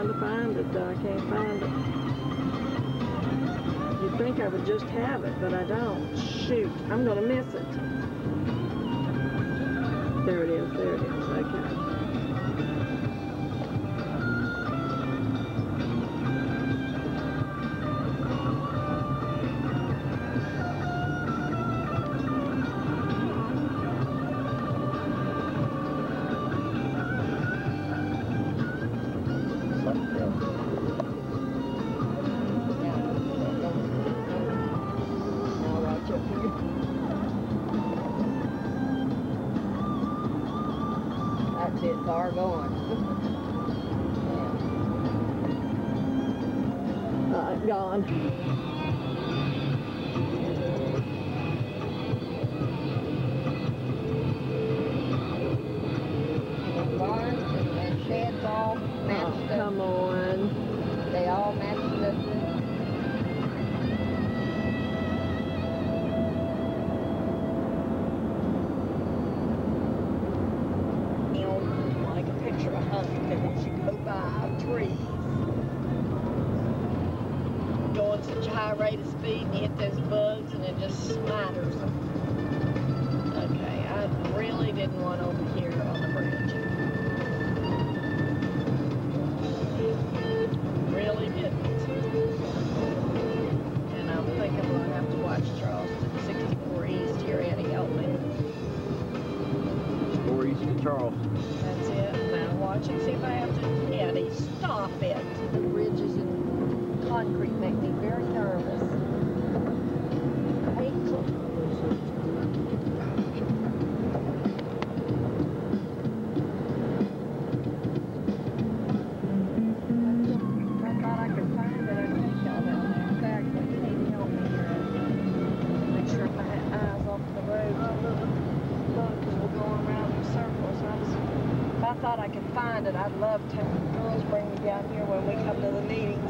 trying to find it, I can't find it. You'd think I would just have it, but I don't. Shoot, I'm gonna miss it. There it is, okay. That's it, far going. Gone. The barns and the sheds all matched up. Come on. They all matched up. Like a picture of hunting as you go by trees. Going such a high rate of speed and you hit those bugs and it just smatters them. Okay, I really didn't want over here on the bridge. Really didn't. And I'm thinking I'm going to have to watch Charleston 64 East here, Eddie, help me. 4 East of Charleston. That's it. Now watch and see if I have to. Eddie, stop it. The ridges and concrete make me very nervous. I hate to. I thought I could find it. I'd take y'all down there. In fact, you need to help me here. Make sure my eyes off the road. Bugs will go around in circles. If I thought I could find it, I'd love to have the girls bring me down here when we come to the meetings.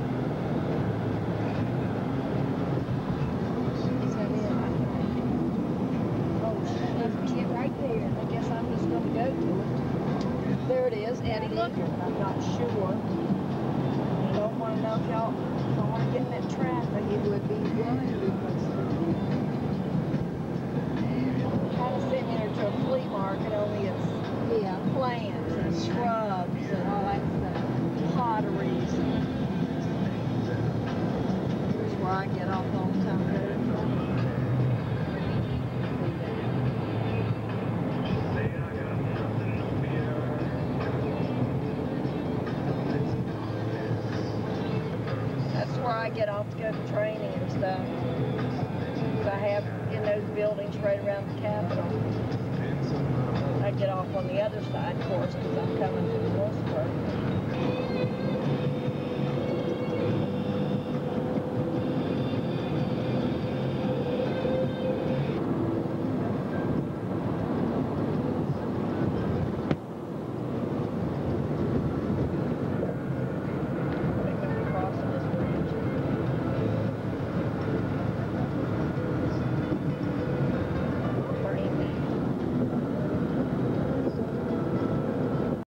Is that it? Oh, that's it right there. I guess I'm just going to go to it. There it is. Eddie, look. I'm not sure. I don't want to know if y'all don't want to get in that traffic. It would be wonderful. Kind of similar to a flea market, only it's plants and shrubs and all that stuff, potteries. Here's where I get off on time. That's where I get off to go to training and stuff. I have in those buildings right around the Capitol. I get off on the other side, of course, because I'm coming from Williamsburg.